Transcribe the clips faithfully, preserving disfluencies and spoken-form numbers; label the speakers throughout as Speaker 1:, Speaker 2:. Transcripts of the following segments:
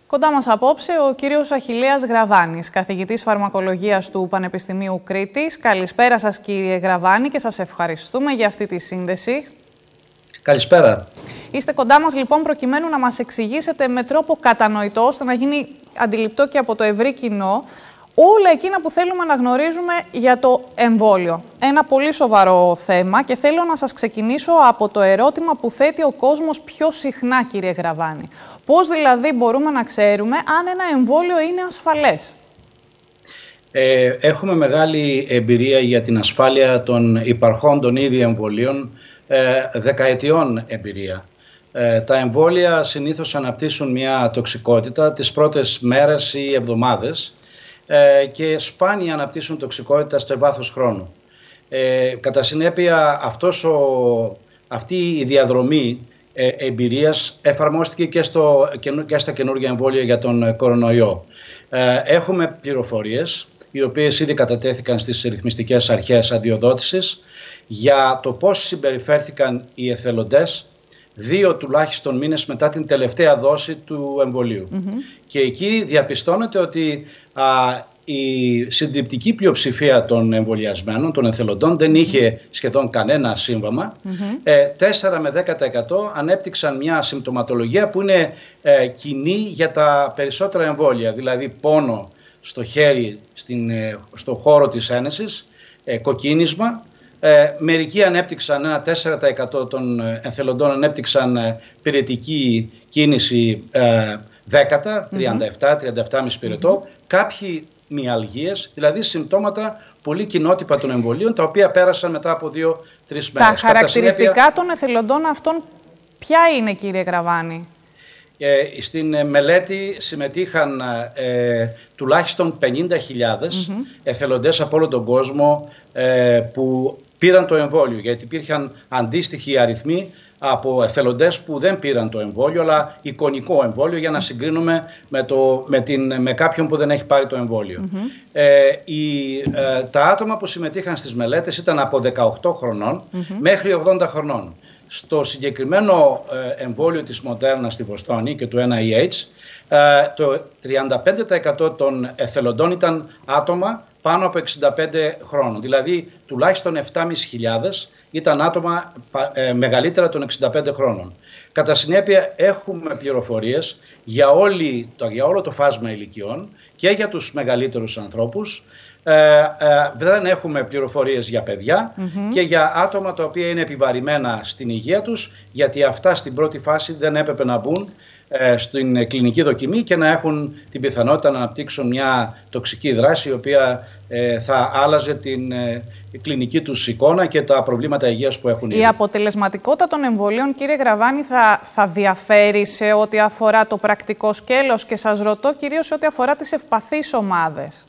Speaker 1: Κοντά μας απόψε ο κύριος Αχιλλέας Γραβάνης, καθηγητής φαρμακολογίας του Πανεπιστημίου Κρήτης. Καλησπέρα σας κύριε Γραβάνη και σας ευχαριστούμε για αυτή τη σύνδεση.
Speaker 2: Καλησπέρα.
Speaker 1: Είστε κοντά μας λοιπόν προκειμένου να μας εξηγήσετε με τρόπο κατανοητό, ώστε να γίνει αντιληπτό και από το ευρύ κοινό, όλα εκείνα που θέλουμε να γνωρίζουμε για το εμβόλιο. Ένα πολύ σοβαρό θέμα και θέλω να σας ξεκινήσω από το ερώτημα που θέτει ο κόσμος πιο συχνά, κύριε Γραβάνη. Πώς δηλαδή μπορούμε να ξέρουμε αν ένα εμβόλιο είναι ασφαλές?
Speaker 2: Ε, έχουμε μεγάλη εμπειρία για την ασφάλεια των υπαρχόντων ήδη εμβολίων, ε, δεκαετιών εμπειρία. Ε, τα εμβόλια συνήθως αναπτύσσουν μια τοξικότητα τις πρώτες μέρες ή εβδομάδες και σπάνια αναπτύσσουν τοξικότητα στο βάθος χρόνου. Ε, κατά συνέπεια, αυτός ο, αυτή η διαδρομή ε, εμπειρίας εφαρμόστηκε και, στο, και στα καινούργια εμβόλια για τον κορονοϊό. Ε, έχουμε πληροφορίες, οι οποίες ήδη κατατέθηκαν στις ρυθμιστικές αρχές αδειοδότησης, για το πώς συμπεριφέρθηκαν οι εθελοντές δύο τουλάχιστον μήνες μετά την τελευταία δόση του εμβολίου. Mm-hmm. Και εκεί διαπιστώνεται ότι α, η συντριπτική πλειοψηφία των εμβολιασμένων, των εθελοντών, δεν είχε σχεδόν κανένα σύμβαμα. Mm-hmm. ε, τέσσερα με δέκα τοις εκατό ανέπτυξαν μια συμπτωματολογία που είναι ε, κοινή για τα περισσότερα εμβόλια, δηλαδή πόνο στο χέρι, στην, ε, στο χώρο της ένεσης, ε, κοκκίνισμα. Ε, μερικοί ανέπτυξαν, ένα τέσσερα τοις εκατό των εθελοντών ανέπτυξαν ε, πυρετική κίνηση ε, δέκατα, τριάντα επτά, τριάντα επτά κόμμα πέντε πυρετό, mm-hmm. κάποιοι μυαλγίες, δηλαδή συμπτώματα πολύ κοινότυπα των εμβολίων, τα οποία πέρασαν μετά από δύο τρεις μέρες.
Speaker 1: Τα χαρακτηριστικά συνέπεια, των εθελοντών αυτών ποια είναι, κύριε Γραβάνη?
Speaker 2: Ε, στην ε, μελέτη συμμετείχαν ε, τουλάχιστον πενήντα χιλιάδες mm-hmm. εθελοντές από όλο τον κόσμο ε, που πήραν το εμβόλιο, γιατί υπήρχαν αντίστοιχοι αριθμοί από εθελοντές που δεν πήραν το εμβόλιο, αλλά εικονικό εμβόλιο, για να συγκρίνουμε με, το, με, την, με κάποιον που δεν έχει πάρει το εμβόλιο. Mm-hmm. Ε, η, ε, τα άτομα που συμμετείχαν στις μελέτες ήταν από δεκαοκτώ χρονών mm-hmm. μέχρι ογδόντα χρονών. Στο συγκεκριμένο ε, εμβόλιο της Moderna στη Βοστόνη και του Εν Άι Έιτς, ε, το τριάντα πέντε τοις εκατό των εθελοντών ήταν άτομα πάνω από εξήντα πέντε χρόνων. Δηλαδή, τουλάχιστον επτά χιλιάδες πεντακόσια ήταν άτομα ε, μεγαλύτερα των εξήντα πέντε χρόνων. Κατά συνέπεια, έχουμε πληροφορίες για, όλη, το, για όλο το φάσμα ηλικιών και για τους μεγαλύτερους ανθρώπους. Ε, ε, δεν έχουμε πληροφορίες για παιδιά mm-hmm. και για άτομα τα οποία είναι επιβαρημένα στην υγεία τους, γιατί αυτά στην πρώτη φάση δεν έπρεπε να μπουν ε, στην κλινική δοκιμή και να έχουν την πιθανότητα να αναπτύξουν μια τοξική δράση, η οποία ε, θα άλλαζε την ε, κλινική τους εικόνα και τα προβλήματα υγείας που έχουν ήδη.
Speaker 1: Η αποτελεσματικότητα των εμβολίων, κύριε Γραβάνη, θα, θα διαφέρει σε ό,τι αφορά το πρακτικό σκέλος, και σας ρωτώ κυρίως σε ό,τι αφορά τις ευπαθείς ομάδες.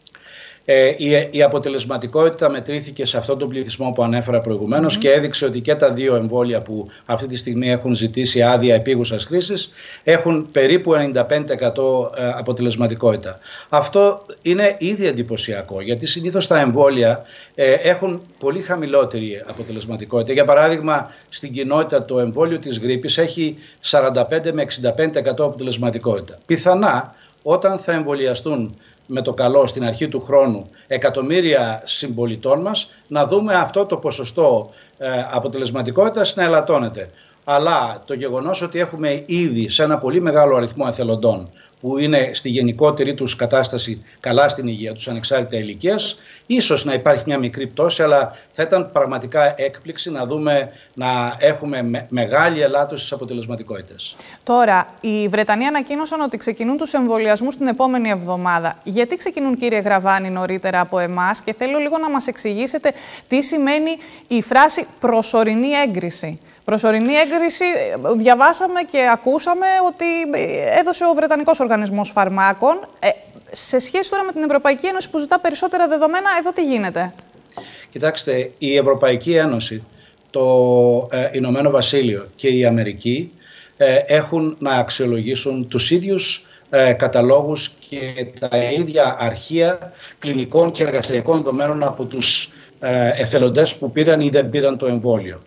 Speaker 2: Ε, η, η αποτελεσματικότητα μετρήθηκε σε αυτόν τον πληθυσμό που ανέφερα προηγουμένως mm-hmm. και έδειξε ότι και τα δύο εμβόλια που αυτή τη στιγμή έχουν ζητήσει άδεια επίγουσας χρήσης έχουν περίπου ενενήντα πέντε τοις εκατό αποτελεσματικότητα. Αυτό είναι ήδη εντυπωσιακό, γιατί συνήθως τα εμβόλια ε, έχουν πολύ χαμηλότερη αποτελεσματικότητα. Για παράδειγμα, στην κοινότητα το εμβόλιο της γρίπης έχει σαράντα πέντε με εξήντα πέντε τοις εκατό αποτελεσματικότητα. Πιθανά όταν θα εμβολιαστούν με το καλό στην αρχή του χρόνου εκατομμύρια συμπολιτών μας, να δούμε αυτό το ποσοστό ε, αποτελεσματικότητας να ελαττώνεται. Αλλά το γεγονός ότι έχουμε ήδη σε ένα πολύ μεγάλο αριθμό εθελοντών που είναι στη γενικότερη τους κατάσταση καλά στην υγεία τους, ανεξάρτητα ηλικίας, ίσως να υπάρχει μια μικρή πτώση, αλλά θα ήταν πραγματικά έκπληξη να δούμε να έχουμε με, μεγάλη ελάττωση στις αποτελεσματικότητες.
Speaker 1: Τώρα, οι Βρετανοί ανακοίνωσαν ότι ξεκινούν τους εμβολιασμούς την επόμενη εβδομάδα. Γιατί ξεκινούν, κύριε Γραβάνη, νωρίτερα από εμάς, και θέλω λίγο να μας εξηγήσετε τι σημαίνει η φράση προσωρινή έγκριση. Προσωρινή έγκριση, διαβάσαμε και ακούσαμε ότι έδωσε ο Βρετανικός Οργανισμός Φαρμάκων. Ε, σε σχέση τώρα με την Ευρωπαϊκή Ένωση που ζητά περισσότερα δεδομένα, εδώ τι γίνεται?
Speaker 2: Κοιτάξτε, η Ευρωπαϊκή Ένωση, το ε, Ηνωμένο Βασίλειο και η Αμερική ε, έχουν να αξιολογήσουν τους ίδιους ε, καταλόγους και τα ίδια αρχεία κλινικών και εργαστηριακών δεδομένων από τους ε, εθελοντές που πήραν ή δεν πήραν το εμβόλιο.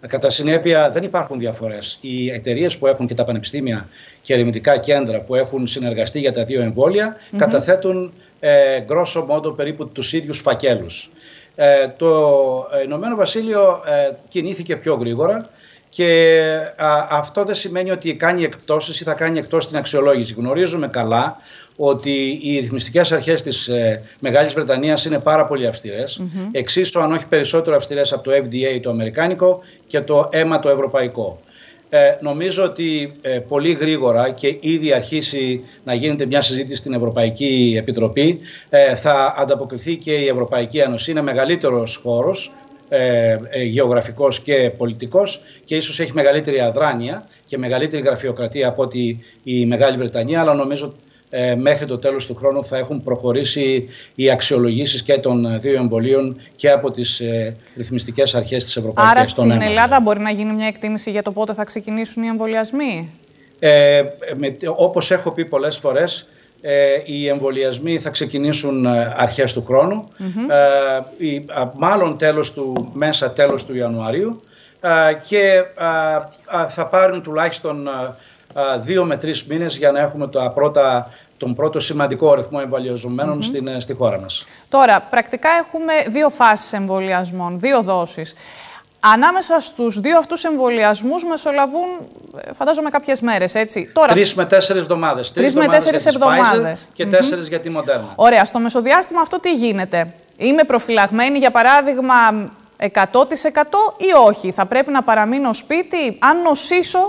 Speaker 2: Κατά συνέπεια, δεν υπάρχουν διαφορές. Οι εταιρείες που έχουν και τα πανεπιστήμια και ερευνητικά κέντρα που έχουν συνεργαστεί για τα δύο εμβόλια mm-hmm. καταθέτουν ε, grosso modo περίπου τους ίδιους φακέλους. Ε, το Ηνωμένο Βασίλειο ε, κινήθηκε πιο γρήγορα και α, αυτό δεν σημαίνει ότι κάνει εκπτώσεις ή θα κάνει εκτός την αξιολόγηση. Γνωρίζουμε καλά ότι οι ρυθμιστικές αρχές της ε, Μεγάλης Βρετανίας είναι πάρα πολύ αυστηρές, mm-hmm. εξίσου αν όχι περισσότερο αυστηρές από το Εφ ντι έι το αμερικάνικο και το ΕΜΑ το ευρωπαϊκό. Ε, νομίζω ότι ε, πολύ γρήγορα και ήδη αρχίσει να γίνεται μια συζήτηση στην Ευρωπαϊκή Επιτροπή, ε, θα ανταποκριθεί και η Ευρωπαϊκή Ένωση. Είναι μεγαλύτερος χώρος, ε, ε, γεωγραφικός και πολιτικός, και ίσως έχει μεγαλύτερη αδράνεια και μεγαλύτερη γραφειοκρατία από ότι η Μεγάλη Βρετανία, αλλά νομίζω ε, μέχρι το τέλος του χρόνου θα έχουν προχωρήσει οι αξιολογήσεις και των δύο εμβολίων και από τις ε, ρυθμιστικές αρχές της Ευρωπαϊκής.
Speaker 1: Άρα στην Ελλάδα μπορεί να γίνει μια εκτίμηση για το πότε θα ξεκινήσουν οι εμβολιασμοί?
Speaker 2: Ε, με, όπως έχω πει πολλές φορές, ε, οι εμβολιασμοί θα ξεκινήσουν αρχές του χρόνου, mm-hmm. ε, η, α, μάλλον τέλος του, μέσα τέλος του Ιανουαρίου, α, και α, α, θα πάρουν τουλάχιστον α, α, δύο με τρεις μήνες για να έχουμε τα πρώτα, τον πρώτο σημαντικό αριθμό εμβολιαζομένων mm-hmm. στην, στη χώρα μας.
Speaker 1: Τώρα, πρακτικά έχουμε δύο φάσεις εμβολιασμών, δύο δόσεις. Ανάμεσα στους δύο αυτούς εμβολιασμούς μεσολαβούν, φαντάζομαι, κάποιες μέρες, έτσι. Τώρα,
Speaker 2: Τρεις με τέσσερις εβδομάδες.
Speaker 1: Τρεις με τέσσερις εβδομάδες.
Speaker 2: Και τέσσερις mm-hmm. για τη Moderna.
Speaker 1: Ωραία. Στο μεσοδιάστημα αυτό τι γίνεται? Είμαι προφυλαγμένη, για παράδειγμα, εκατό τοις εκατό ή όχι? Θα πρέπει να παραμείνω σπίτι? Αν νοσήσω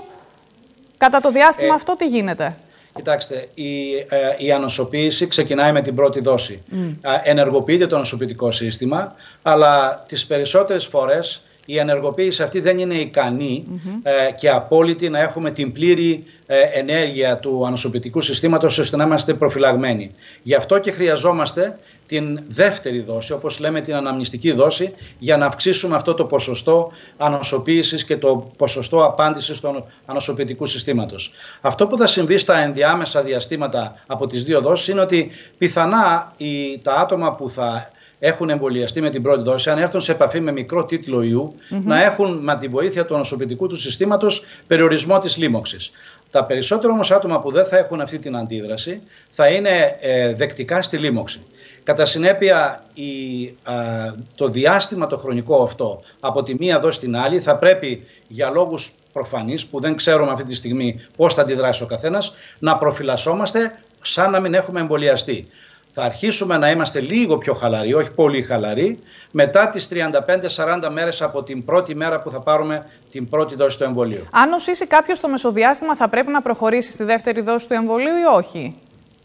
Speaker 1: κατά το διάστημα ε... αυτό, τι γίνεται?
Speaker 2: Κοιτάξτε, η, ε, η ανοσοποίηση ξεκινάει με την πρώτη δόση. Mm. Ε, ενεργοποιείται το ανοσοποιητικό σύστημα, αλλά τις περισσότερες φορές η ενεργοποίηση αυτή δεν είναι ικανή mm-hmm. ε, και απόλυτη να έχουμε την πλήρη ε, ενέργεια του ανοσοποιητικού συστήματος ώστε να είμαστε προφυλαγμένοι. Γι' αυτό και χρειαζόμαστε την δεύτερη δόση, όπως λέμε την αναμνηστική δόση, για να αυξήσουμε αυτό το ποσοστό ανοσοποίησης και το ποσοστό απάντησης του ανοσοποιητικού συστήματος. Αυτό που θα συμβεί στα ενδιάμεσα διαστήματα από τις δύο δόσεις είναι ότι πιθανά οι, τα άτομα που θα έχουν εμβολιαστεί με την πρώτη δόση, αν έρθουν σε επαφή με μικρό τίτλο ιού, mm-hmm. να έχουν με τη βοήθεια του ανοσοποιητικού του συστήματος περιορισμό της λίμωξης. Τα περισσότερα όμως άτομα που δεν θα έχουν αυτή την αντίδραση θα είναι ε, δεκτικά στη λίμωξη. Κατά συνέπεια, η, α, το διάστημα το χρονικό αυτό από τη μία δόση στην άλλη θα πρέπει, για λόγους προφανείς που δεν ξέρουμε αυτή τη στιγμή πώς θα αντιδράσει ο καθένας, να προφυλασσόμαστε σαν να μην έχουμε εμβολιαστεί. Θα αρχίσουμε να είμαστε λίγο πιο χαλαροί, όχι πολύ χαλαροί, μετά τις τριάντα πέντε σαράντα μέρες από την πρώτη μέρα που θα πάρουμε την πρώτη δόση του εμβολίου.
Speaker 1: Αν νοσήσει κάποιος στο μεσοδιάστημα, θα πρέπει να προχωρήσει στη δεύτερη δόση του εμβολίου ή όχι?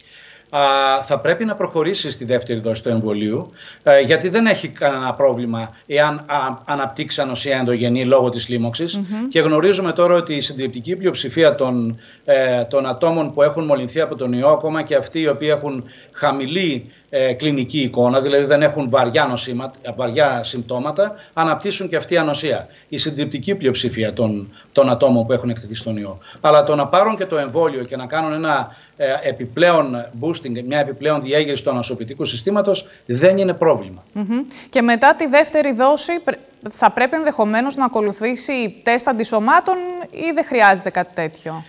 Speaker 2: Α, θα πρέπει να προχωρήσει στη δεύτερη δόση του εμβολίου, ε, γιατί δεν έχει κανένα πρόβλημα εάν α, αναπτύξει ανοσία ενδογενή λόγω της λίμωξης. Mm-hmm. Και γνωρίζουμε τώρα ότι η συντριπτική πλειοψηφία των, ε, των ατόμων που έχουν μολυνθεί από τον ιό, ακόμα και αυτοί οι οποίοι έχουν χαμηλή ε, κλινική εικόνα, δηλαδή δεν έχουν βαριά, νοσήμα, βαριά συμπτώματα, αναπτύσσουν και αυτή η ανοσία. Η συντριπτική πλειοψηφία των, των ατόμων που έχουν εκτεθεί στον ιό. Αλλά το να πάρουν και το εμβόλιο και να κάνουν ένα ε, επιπλέον boosting, μια επιπλέον διέγερση του ανοσοποιητικού συστήματος, δεν είναι πρόβλημα. Mm-hmm.
Speaker 1: Και μετά τη δεύτερη δόση θα πρέπει ενδεχομένως να ακολουθήσει τεστ αντισωμάτων ή δεν χρειάζεται κάτι τέτοιο?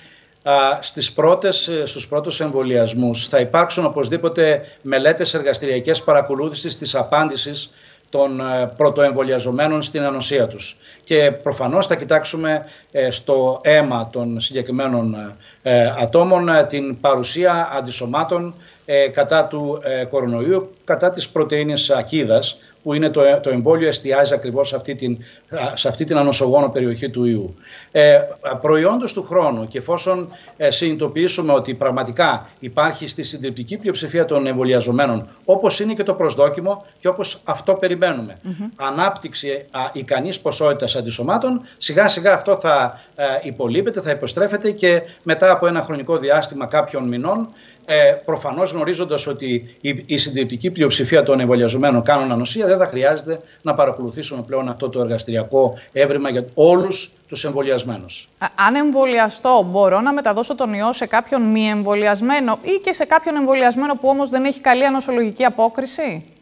Speaker 2: Στις πρώτες, στους πρώτους εμβολιασμούς θα υπάρξουν οπωσδήποτε μελέτες εργαστηριακές παρακολούθησης της απάντησης των πρωτοεμβολιαζομένων στην ανοσία τους. Και προφανώς θα κοιτάξουμε στο αίμα των συγκεκριμένων ατόμων την παρουσία αντισωμάτων κατά του κορονοϊού, κατά της πρωτεΐνης ακίδας, που είναι το, το εμβόλιο εστιάζει ακριβώς σε αυτή την, σε αυτή την ανοσογόνο περιοχή του ιού. Ε, προϊόντος του χρόνου, και εφόσον ε, συνειδητοποιήσουμε ότι πραγματικά υπάρχει στη συντριπτική πλειοψηφία των εμβολιαζομένων, όπως είναι και το προσδόκιμο και όπως αυτό περιμένουμε, mm-hmm. ανάπτυξη α, ικανής ποσότητας αντισωμάτων, σιγά σιγά αυτό θα ε, υπολείπεται, θα υποστρέφεται και μετά από ένα χρονικό διάστημα κάποιων μηνών, Ε, προφανώς γνωρίζοντας ότι η, η συντριπτική πλειοψηφία των εμβολιαζομένων κάνουν ανοσία, δεν θα χρειάζεται να παρακολουθήσουμε πλέον αυτό το εργαστηριακό έβριμα για όλους τους εμβολιασμένους.
Speaker 1: Α, αν εμβολιαστώ, μπορώ να μεταδώσω τον ιό σε κάποιον μη εμβολιασμένο ή και σε κάποιον εμβολιασμένο που όμως δεν έχει καλή ανοσολογική απόκριση?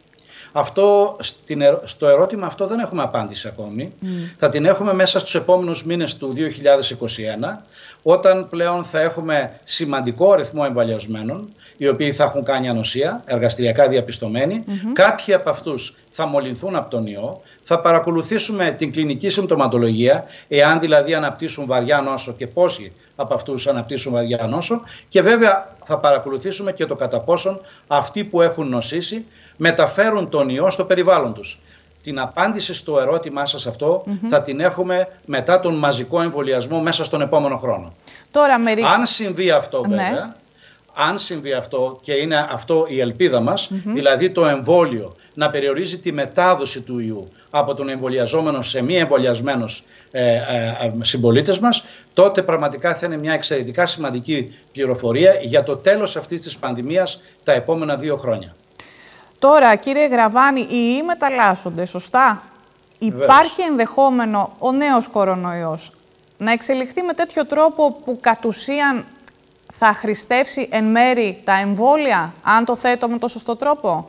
Speaker 2: Αυτό, στο ερώτημα αυτό δεν έχουμε απάντηση ακόμη. Mm. Θα την έχουμε μέσα στους επόμενους μήνες του δύο χιλιάδες είκοσι ένα, όταν πλέον θα έχουμε σημαντικό αριθμό εμβολιασμένων, οι οποίοι θα έχουν κάνει ανοσία, εργαστηριακά διαπιστωμένοι. Mm-hmm. Κάποιοι από αυτούς θα μολυνθούν από τον ιό. Θα παρακολουθήσουμε την κλινική συμπτωματολογία, εάν δηλαδή αναπτύσσουν βαριά νόσο και πόσοι από αυτούς αναπτύσσουν βαριά νόσο. Και βέβαια θα παρακολουθήσουμε και το κατά πόσον αυτοί που έχουν νοσήσει μεταφέρουν τον ιό στο περιβάλλον τους. Την απάντηση στο ερώτημά σας αυτό mm-hmm. θα την έχουμε μετά τον μαζικό εμβολιασμό μέσα στον επόμενο χρόνο.
Speaker 1: Τώρα, μερι...
Speaker 2: Αν συμβεί αυτό βέβαια, ναι. αν συμβεί αυτό και είναι αυτό η ελπίδα μας, mm-hmm. δηλαδή το εμβόλιο να περιορίζει τη μετάδοση του ιού από τον εμβολιαζόμενο σε μη εμβολιασμένους ε, ε, συμπολίτες μας, τότε πραγματικά θα είναι μια εξαιρετικά σημαντική πληροφορία για το τέλος αυτής της πανδημίας τα επόμενα δύο χρόνια.
Speaker 1: Τώρα, κύριε Γραβάνη, οι ιοί μεταλλάσσονται, σωστά? Βεβαίως. Υπάρχει ενδεχόμενο ο νέος κορονοϊός να εξελιχθεί με τέτοιο τρόπο που κατ' ουσίαν θα χρηστεύσει εν μέρη τα εμβόλια, αν το θέτω με το σωστό τρόπο?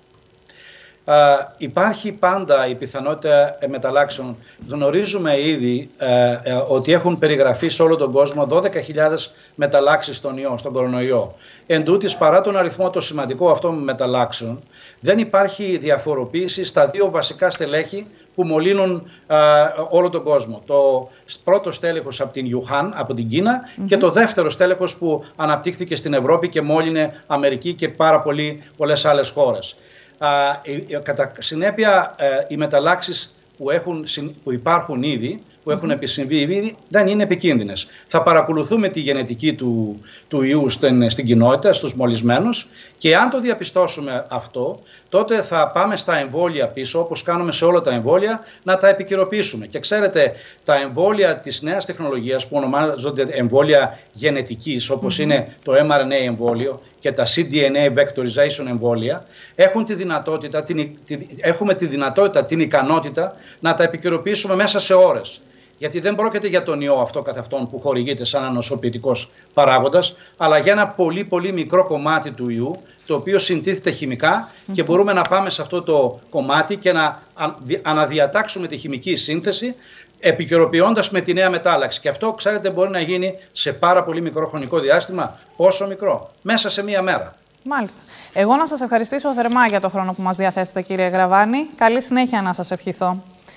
Speaker 2: Uh, υπάρχει πάντα η πιθανότητα μεταλλάξεων. Γνωρίζουμε ήδη uh, uh, ότι έχουν περιγραφεί σε όλο τον κόσμο δώδεκα χιλιάδες μεταλλάξεις στον ιό, στον κορονοϊό. Εν τούτης, παρά τον αριθμό το σημαντικό αυτό μεταλλάξεων, δεν υπάρχει διαφοροποίηση στα δύο βασικά στελέχη που μολύνουν uh, όλο τον κόσμο. Το πρώτο στέλεχος από την Ιουχάν, από την Κίνα, mm-hmm. και το δεύτερο στέλεχος που αναπτύχθηκε στην Ευρώπη και μόλυνε Αμερική και πάρα πολύ, πολλές άλλες χώρες. Uh, κατά συνέπεια, uh, οι μεταλλάξεις που, έχουν, που υπάρχουν ήδη, που έχουν mm-hmm. επισυμβεί ήδη, δεν είναι επικίνδυνες. Θα παρακολουθούμε τη γενετική του, του ιού στην, στην κοινότητα, στους μολυσμένους, και αν το διαπιστώσουμε αυτό, τότε θα πάμε στα εμβόλια πίσω, όπως κάνουμε σε όλα τα εμβόλια, να τα επικαιροποιήσουμε. Και ξέρετε, τα εμβόλια της νέας τεχνολογίας που ονομάζονται εμβόλια γενετικής, όπως mm-hmm. είναι το εμ αρ εν έι εμβόλιο και τα σι ντι εν έι vectorization εμβόλια, έχουν τη δυνατότητα, την, την, έχουμε τη δυνατότητα, την ικανότητα να τα επικαιροποιήσουμε μέσα σε ώρες. Γιατί δεν πρόκειται για τον ιό αυτό καθ' αυτόν που χορηγείται σαν ανοσοποιητικός παράγοντας, αλλά για ένα πολύ πολύ μικρό κομμάτι του ιού, το οποίο συντίθεται χημικά mm-hmm. και μπορούμε να πάμε σε αυτό το κομμάτι και να αναδιατάξουμε τη χημική σύνθεση, επικαιροποιώντας με τη νέα μετάλλαξη. Και αυτό, ξέρετε, μπορεί να γίνει σε πάρα πολύ μικρό χρονικό διάστημα. Πόσο μικρό? Μέσα σε μία μέρα.
Speaker 1: Μάλιστα. Εγώ να σας ευχαριστήσω θερμά για το χρόνο που μας διαθέσετε, κύριε Γραβάνη. Καλή συνέχεια να σας ευχηθώ.